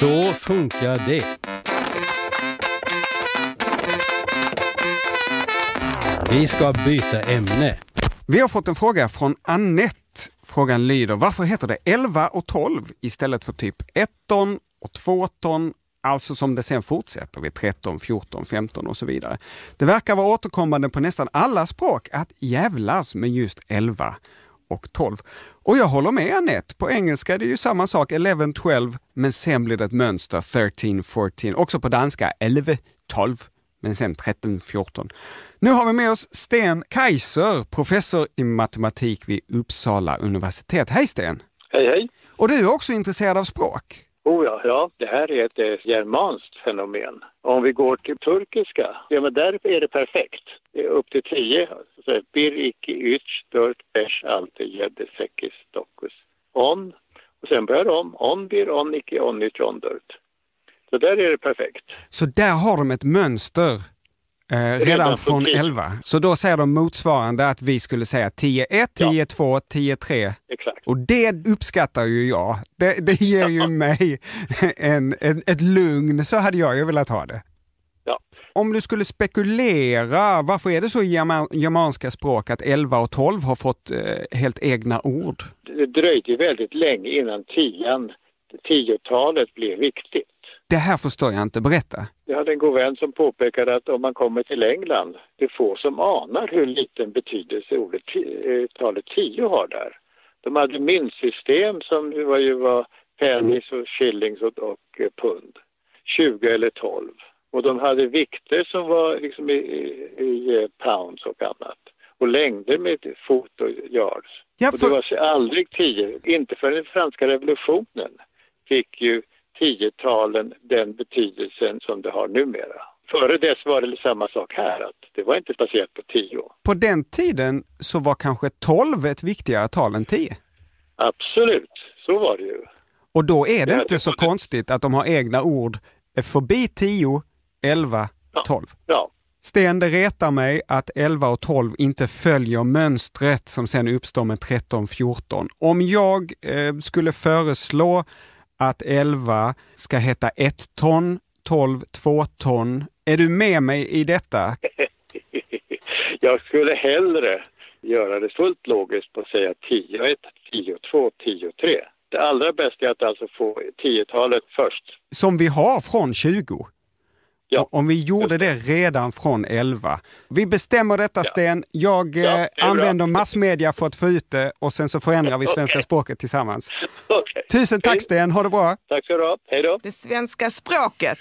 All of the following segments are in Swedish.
Så funkar det. Vi ska byta ämne. Vi har fått en fråga från Annette. Frågan lyder, varför heter det 11 och 12 istället för typ 1 ton och 2 ton? Alltså som det sen fortsätter vid 13, 14, 15 och så vidare. Det verkar vara återkommande på nästan alla språk att jävlas med just 11 och 12. Och jag håller med Annette. På engelska är det ju samma sak, 11, 12, men sen blir det ett mönster, 13, 14. Också på danska, 11, 12, men sen 13, 14. Nu har vi med oss Sten Kaiser, professor i matematik vid Uppsala universitet. Hej Sten! Hej hej! Och du är också intresserad av språk? Oh ja, det här är ett germanskt fenomen. Om vi går till turkiska, ja men där är det perfekt. Det är upp till 10. Så bir, iki, üç, dört, beş, altı, yedi, sekiz, dokuz, on. Och sen börjar de on bir, on iki, on üç, on dört. Så där är det perfekt. Så där har de ett mönster redan från 11. Så då säger de motsvarande att vi skulle säga 10-1, 10-2, 10-3. Exakt. Och det uppskattar ju jag. Det ger ju mig ett lugn. Så hade jag ju velat ha det. Ja. Om du skulle spekulera, varför är det så i germanska språk att 11 och 12 har fått helt egna ord? Det dröjde väldigt länge innan 10-talet blev viktigt. Det här förstår jag inte. Berätta. Jag hade en god vän som påpekade att om man kommer till England, det är få som anar hur liten betydelse talet 10 har där. De hade myntsystem som var pennies och shillings och pund. 20 eller 12. Och de hade vikter som var liksom i pounds och annat. Och längder med fot och yards. Ja, och det var aldrig 10. Inte för den franska revolutionen fick ju 10-talen den betydelsen som det har numera. Före dess var det samma sak här, att det var inte baserat på 10. På den tiden så var kanske 12 ett viktigare tal än 10? Absolut, så var det ju. Och då är det inte så konstigt att de har egna ord förbi 10, 11, 12. Ja. Sten, det retar mig att 11 och 12 inte följer mönstret som sen uppstår med 13, 14. Om jag skulle föreslå att 11 ska heta 1 ton, 12, 2 ton. Är du med mig i detta? Jag skulle hellre göra det fullt logiskt på att säga 10-1, 10-2, 10-3. Det allra bästa är att alltså få 10-talet först. Som vi har från 20. Ja. Om vi gjorde det redan från 11. Vi bestämmer detta, Sten. Jag använder massmedia för att få ut det och sen så förändrar vi svenska språket tillsammans. Okay. Tusen tack, Sten. Ha det bra. Tack så du ha. Hej då. Det svenska språket.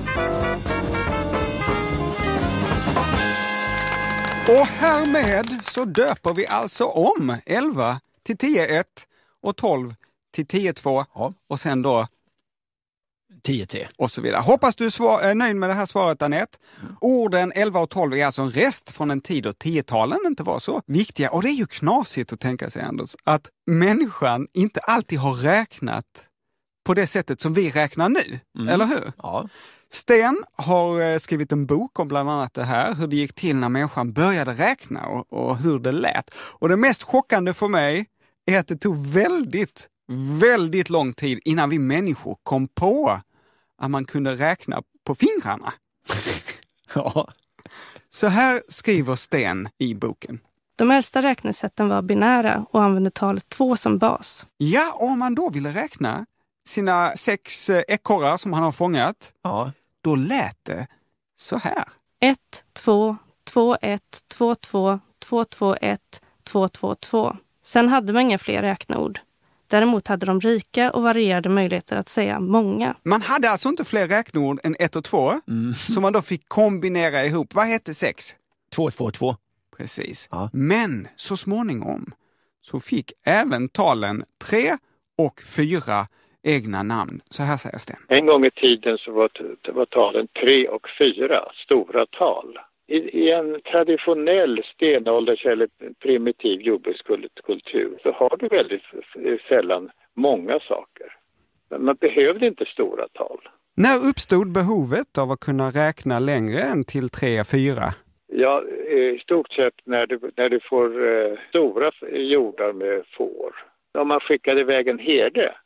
Och härmed så döper vi alltså om 11 till 10-1 och 12 till 10-2 och sen då 10-3. Och så vidare. Hoppas du är nöjd med det här svaret, Annette. Orden 11 och 12 är alltså en rest från en tid då 10-talen inte var så viktiga. Och det är ju knasigt att tänka sig, Anders, att människan inte alltid har räknat på det sättet som vi räknar nu. Eller hur? Ja. Sten har skrivit en bok om bland annat det här. Hur det gick till när människan började räkna och hur det lät. Och det mest chockande för mig är att det tog väldigt, väldigt lång tid innan vi människor kom på att man kunde räkna på fingrarna. Ja. Så här skriver Sten i boken. De äldsta räknesätten var binära och använde talet 2 som bas. Ja, om man då ville räkna sina 6 ekorrar som han har fångat, då lät det så här. 1, 2, 2, 1, 2, 2, 2, 2, 1, 2, 2, 2. Sen hade man inga fler räkneord. Däremot hade de rika och varierade möjligheter att säga många. Man hade alltså inte fler räkneord än 1 och 2 som man då fick kombinera ihop. Vad hette 6? 2, 2, 2. Precis. Ja. Men så småningom så fick även talen 3 och 4 egna namn. Så här säger Sten. En gång i tiden så var talen 3 och 4 stora tal. I en traditionell stenålders eller primitiv jordbrukskultur så har du väldigt sällan många saker. Men man behövde inte stora tal. När uppstod behovet av att kunna räkna längre än till 3-4? Ja, i stort sett när du får stora jordar med får. Om man skickade iväg en herde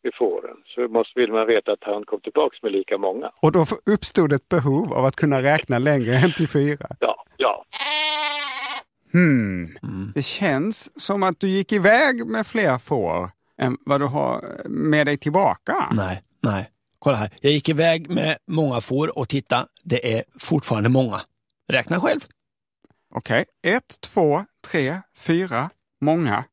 vid fåren. Så vill man veta att han kom tillbaka med lika många. Och då uppstod ett behov av att kunna räkna längre än till 4. Ja. Det känns som att du gick iväg med fler får än vad du har med dig tillbaka. Nej. Kolla här. Jag gick iväg med många får och titta, det är fortfarande många. Räkna själv. Okej. 1, 2, 3, 4. Många.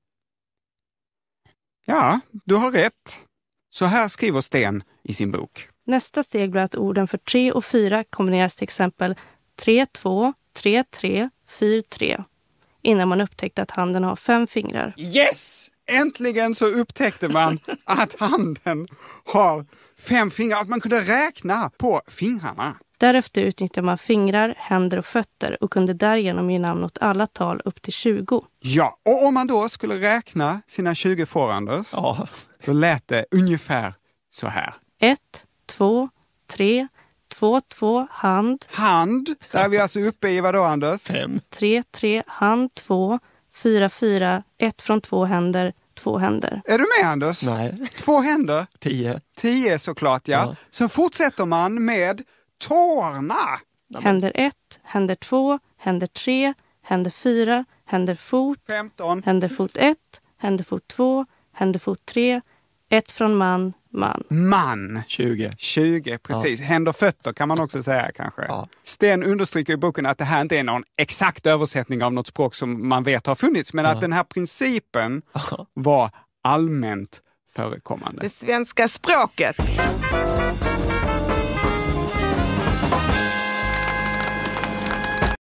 Ja, du har rätt. Så här skriver Sten i sin bok. Nästa steg blir att orden för 3 och 4 kombineras till exempel 3-2, 3-3, 4-3. Innan man upptäckte att handen har 5 fingrar. Yes! Äntligen så upptäckte man att handen har 5 fingrar. Att man kunde räkna på fingrarna. Därefter utnyttjar man fingrar, händer och fötter och kunde därigenom ge namn åt alla tal upp till 20. Ja, och om man då skulle räkna sina 20 får, Anders, då lät det ungefär så här. 1, 2, 3, 2, 2, hand. Hand, där är vi alltså uppe i vad då, Anders? 5. 3, 3, hand 2, 4, 4, 1 från 2 händer, 2 händer. Är du med, Anders? Nej. 2 händer. 10. 10 såklart, ja. Så fortsätter man med tårna. Händer 1, händer 2, händer 3, händer 4, händer fot, 15. händer fot 1, händer fot 2, händer fot 3, 1 från man. Man. 20. 20, precis. Händer fötter kan man också säga kanske. Ja. Sten understryker i boken att det här inte är någon exakt översättning av något språk som man vet har funnits, men att den här principen var allmänt förekommande. Det svenska språket.